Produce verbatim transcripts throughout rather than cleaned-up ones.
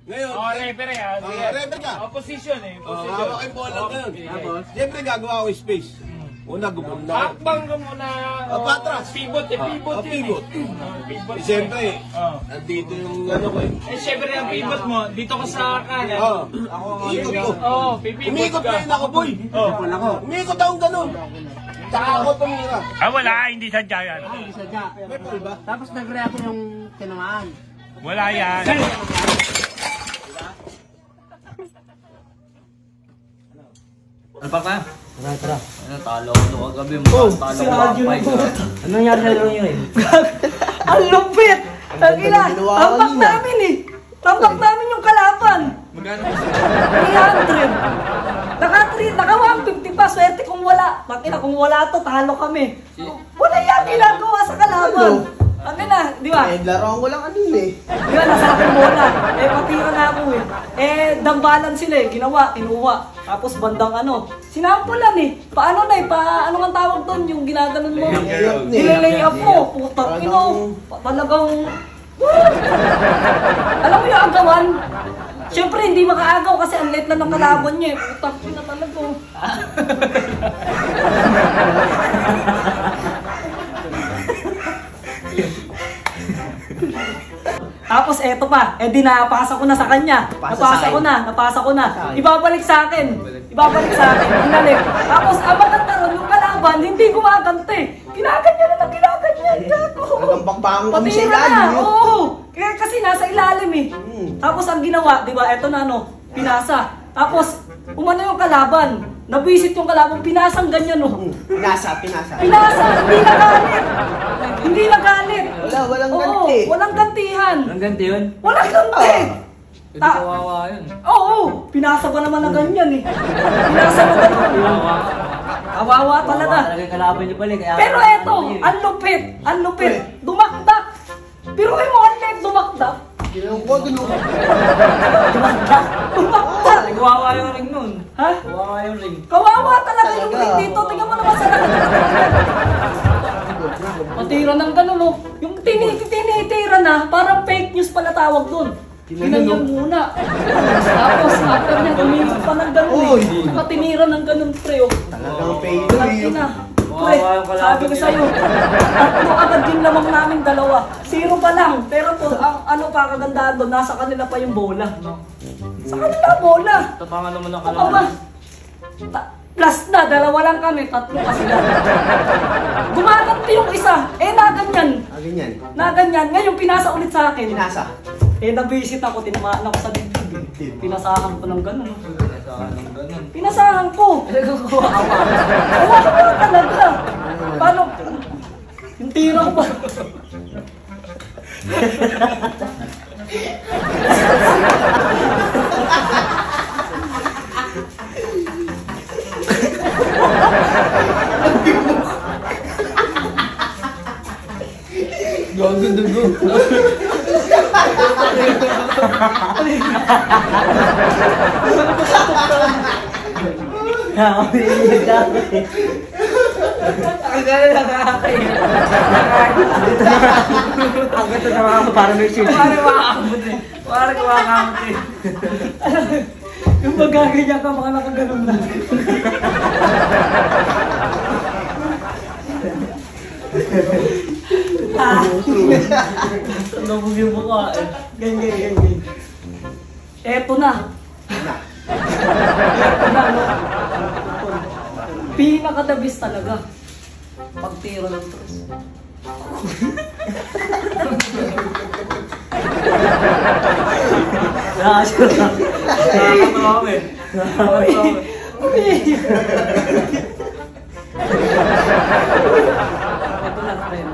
Ngayon, oh, referee ah. Uh, referee ka. Oh, position eh. Position. Uh, hawak yung bola oh, ngayon. okay. Tapos, siyempre gagawa ko space. Una, gumanda. Hakbang ka muna. Uh, patras. Pivot eh. Pivot uh, yun pivot. eh. Uh, pivot. Eh, siyempre, oh. nandito yung ano ko eh. Eh, siyempre ang pivot mo, dito ka sa kanan. Oo. Ako ang ikot ko. Oo, pipivot ka. Umikot na yun ako, boy. Oo. Umikot akong ganun. Tsaka ako tumira. Ah, wala. Hindi sadya yan. Hindi sadya. May pool ba? Tapos nag-react yung tinamaan. Wala yan. Ano pa ka? Tara, tara. Ano, talo ko ito kagabi. Oh, talo ko ang fight. Ano nangyari sa laro nyo eh? Ang lupit! Tagina! Tampak namin eh! Tampak namin yung kalaban! Magkano? three hundred! Naka three, naka one fifty pa, swerte kung wala. Tagina, kung wala to, talo kami. Wala yan ginagawa sa kalaban! Tagina, di ba? Eh, laruan ko lang ano eh. Di ba, nasa akin bola. Eh, patira na ako eh. Eh, dambalan sila eh. Ginawa, kinuha. Tapos bandang ano. Sinampulan eh. Paano na eh? Pa, ano ang tawag doon? Yung ginaganon mo? Nililay up mo. Putang ino. Talagang... Alam mo yung agawan? Siyempre, hindi makaagaw kasi ang late na ng kalaban niya eh. Putang ino talaga. Tapos eto pa, eh di napasa ko na sa kanya. Napasa ko na, napasa ko na. Ibabalik sa akin. Ibabalik sa akin. Binalik. Tapos ang maganda ron, yung kalaban, hindi gumagante. Ginaganyan na lang, ginaganyan. Hanggang bakbangon kami sa Patira ilalim. na, oo. Kaya kasi nasa ilalim eh. Tapos ang ginawa, di ba, eto na no, pinasa. Tapos, umano yung kalaban. Nabisit yung kalaban, pinasang ganyan no. Pinasa, pinasa. Pinasa, hindi nagalit. Hindi nagalit. Wala, walang Oo, ganti. walang gantihan. Ang ganti yun? Walang ganti. Hindi Ta- kawawa yun. Oo, pinasa ba naman na ganyan eh. Pinasa mo ganun. Kawawa. Kawawa talaga. Kawawa talaga yung kalaban niyo pala. Kaya Pero eto, ang lupit, ang lupit. Dumakdak. Pero ay mo, ang late dumakdak. Ginawang ko, ginawang ko. Dumakdak. Dumakdak. Kawawa yung ring nun. Ha? Kawawa yung ring. Kawawa talaga yung Talaga. ring dito. Tingnan mo naman sa patira ng ganun oh. Yung tini- tinitira na, parang fake news pala tawag dun. Tinanyan muna. Tapos after niya, tuminig pa ng ganun eh. Saka tinira ng ganun pre oh. Talagang paydo eh. Ina. Pre, sabi ko sa'yo, tatlo agad din lamang namin dalawa. Zero pa lang. Pero po, ang ano pa kagandahan doon, nasa kanila pa yung bola. Sa kanila bola. Tapangan naman ang Ano ba? kalaban. Ta- Plus na, dalawa lang kami, tatlo pa sila. Gumaganti yung isa, eh naganyan. Ah, ganyan. Naganyan, ngayon pinasa ulit sa akin. Pinasa. Eh nabisit ako, tinamaan ako sa dibdib. eh. Pinasahan ko ng gano'n. Saan ang ganun? Pinasahan ko. Kawawa. Kawawa talaga. Paano? Yung tira ko ba? Gago dugo. Ang gano'n nakakaya. Ang ganda na mga parang may shit. Parang makakamot eh. Parang makakamot eh. Yung magaganyan ka, mga nakaganon na. Nabog yung mukha eh. Ganyan, ganyan. Eto na. Eto na, no? Pinakadabis talaga. Pagtiro ng tres. Nakakatawa kami. Nakakatawa kami. Eto na, friend.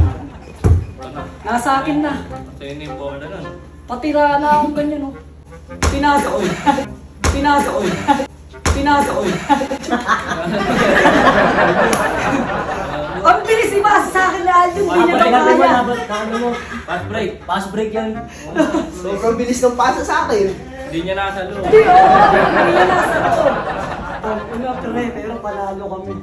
Nasa akin na. Sa'yo na yung bola nun. Patira na akong ganyan, no? Pinasa ko. Pinasa ko. Pinasa ko. Ang bilis ibasa sa akin na Aldo, hindi niya makaya. Pass break. Pass break yan. Sobrang bilis ng pasa sa akin. Hindi niya nasa loob. Hindi, oo. Hindi niya nasa loob. Oh, una pre, pero panalo kami.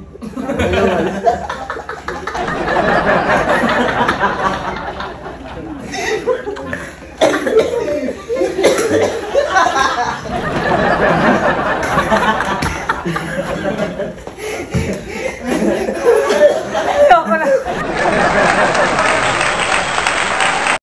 Ah!